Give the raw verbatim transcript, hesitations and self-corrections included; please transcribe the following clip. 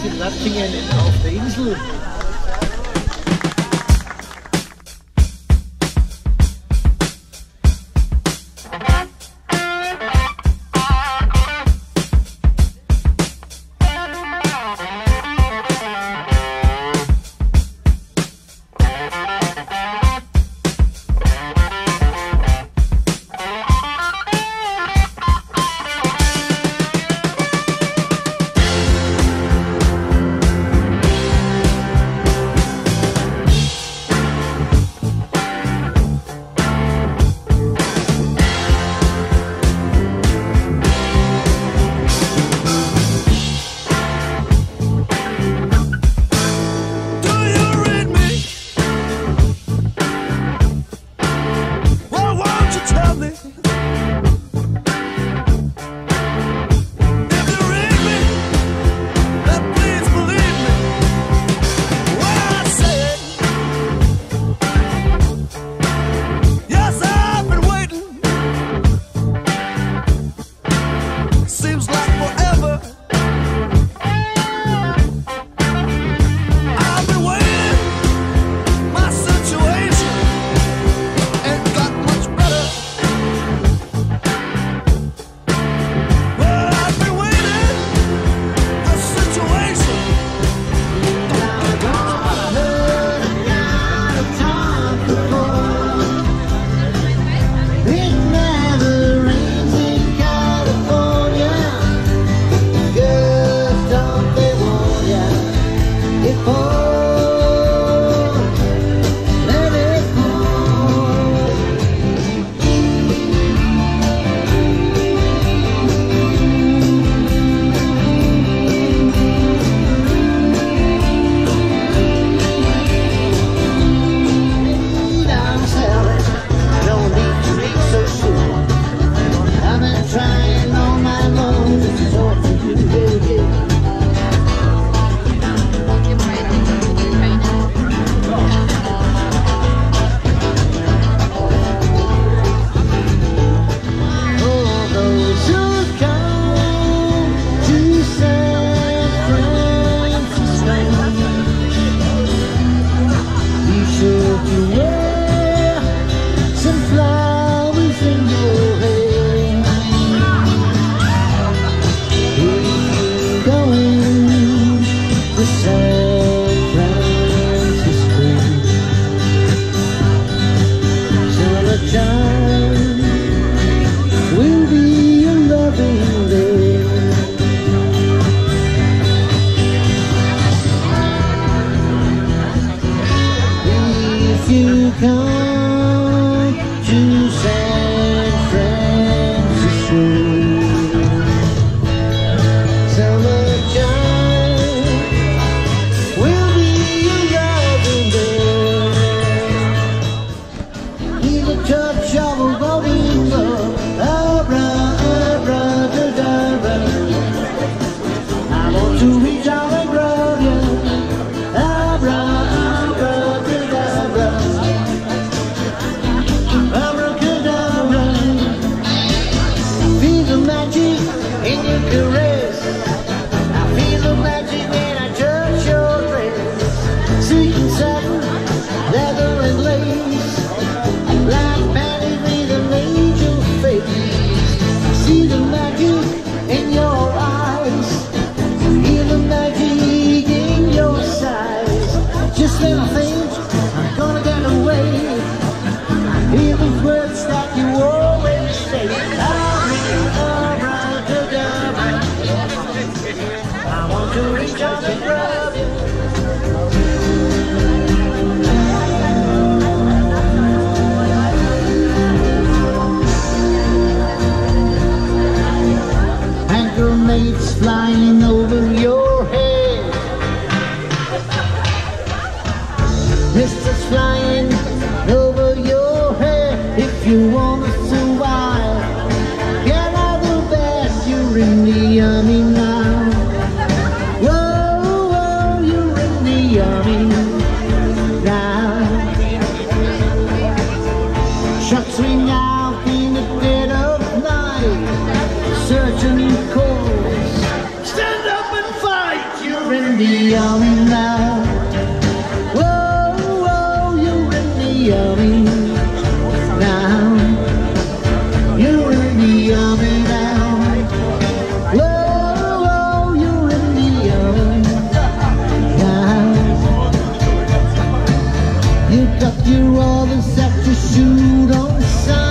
in Lattingen auf der Insel. Flying over your head, missiles flying over your head. If you want to survive, get out the best. You're in the army now. Whoa, whoa, you're in the army now. Shots ring out in the dead of night, searching cause. Stand up and in the army now. Whoa, whoa, you're in the army now. You're in the army now. Whoa, whoa, you're in the army now. You got your orders set to shoot on sight.